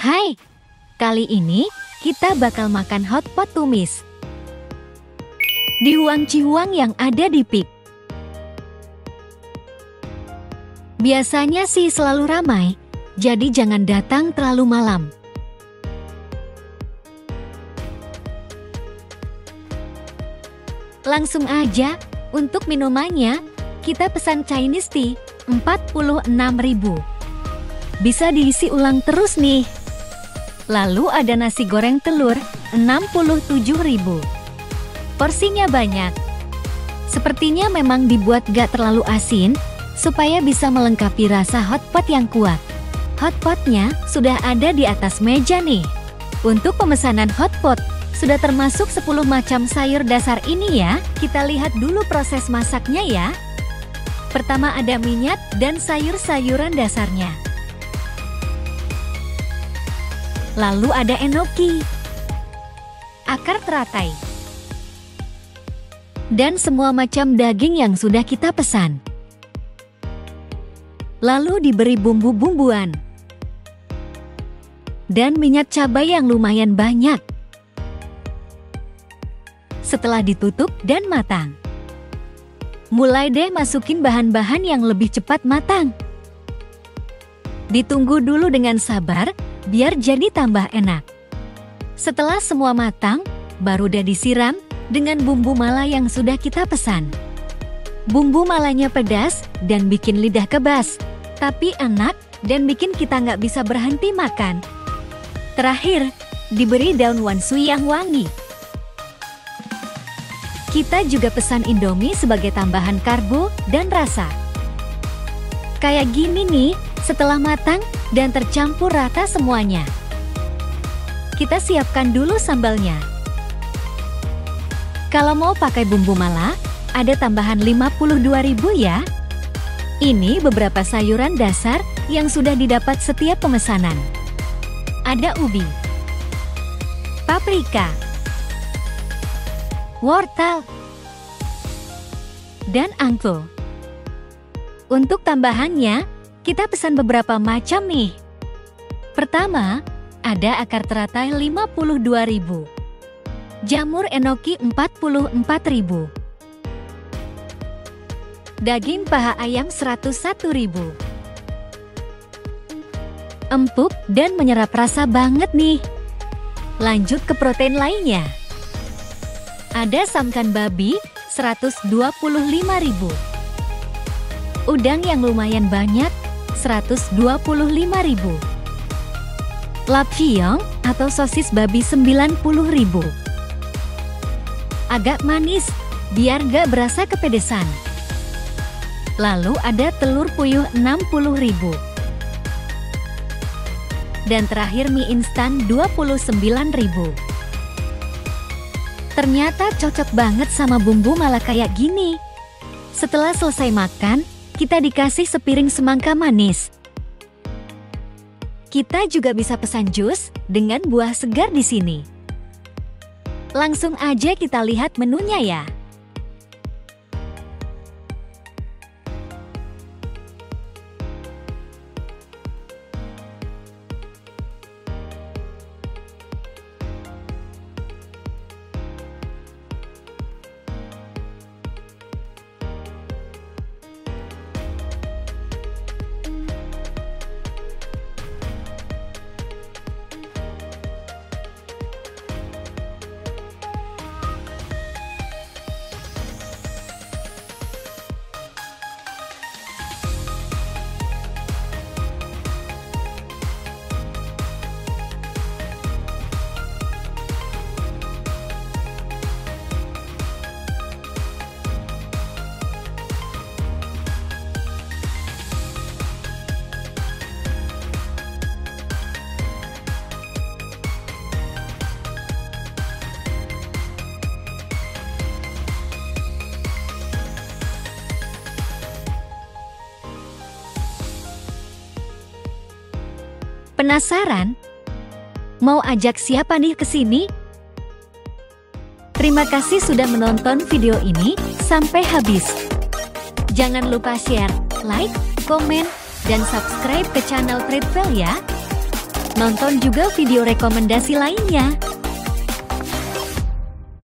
Hai, kali ini kita bakal makan hotpot tumis di Huang Chi-Huang yang ada di Peak. Biasanya sih selalu ramai, jadi jangan datang terlalu malam. Langsung aja, untuk minumannya, kita pesan Chinese tea, 46.000. Bisa diisi ulang terus nih. Lalu ada nasi goreng telur, 67.000. Porsinya banyak. Sepertinya memang dibuat gak terlalu asin, supaya bisa melengkapi rasa hotpot yang kuat. Hotpotnya sudah ada di atas meja nih. Untuk pemesanan hotpot, sudah termasuk 10 macam sayur dasar ini ya. Kita lihat dulu proses masaknya ya. Pertama ada minyak dan sayur-sayuran dasarnya. Lalu ada enoki, akar teratai, dan semua macam daging yang sudah kita pesan. Lalu diberi bumbu-bumbuan dan minyak cabai yang lumayan banyak. Setelah ditutup dan matang, mulai deh masukin bahan-bahan yang lebih cepat matang. Ditunggu dulu dengan sabar, biar jadi tambah enak. Setelah semua matang, baru deh disiram dengan bumbu mala yang sudah kita pesan. Bumbu malanya pedas dan bikin lidah kebas, tapi enak dan bikin kita nggak bisa berhenti makan. Terakhir, diberi daun wanshui yang wangi. Kita juga pesan Indomie sebagai tambahan karbo dan rasa. Kayak gini nih, setelah matang dan tercampur rata semuanya. Kita siapkan dulu sambalnya. Kalau mau pakai bumbu mala, ada tambahan 52.000 ya. Ini beberapa sayuran dasar yang sudah didapat setiap pemesanan. Ada ubi, paprika, wortel, dan angko. Untuk tambahannya, kita pesan beberapa macam nih. Pertama, ada akar teratai 52.000. Jamur enoki 44.000. Daging paha ayam 101.000. Empuk dan menyerap rasa banget nih. Lanjut ke protein lainnya. Ada samkan babi 125.000. Udang yang lumayan banyak 125.000. Lapfiong atau sosis babi 90.000. Agak manis, biar gak berasa kepedesan. Lalu ada telur puyuh 60.000. Dan terakhir mie instan 29.000. Ternyata cocok banget sama bumbu mala kayak gini. Setelah selesai makan, kita dikasih sepiring semangka manis. Kita juga bisa pesan jus dengan buah segar di sini. Langsung aja kita lihat menunya ya. Penasaran? Mau ajak siapa nih ke sini? Terima kasih sudah menonton video ini sampai habis. Jangan lupa share, like, komen, dan subscribe ke channel Trade Fail ya. Nonton juga video rekomendasi lainnya.